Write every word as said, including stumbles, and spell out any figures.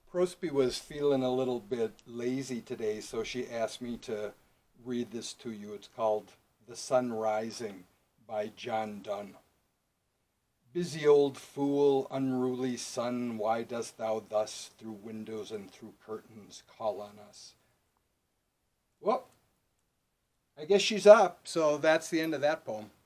Prospi was feeling a little bit lazy today, so she asked me to read this to you. It's called The Sun Rising by John Donne. Busy old fool, unruly sun, why dost thou thus through windows and through curtains call on us? Well, I guess she's up, so that's the end of that poem.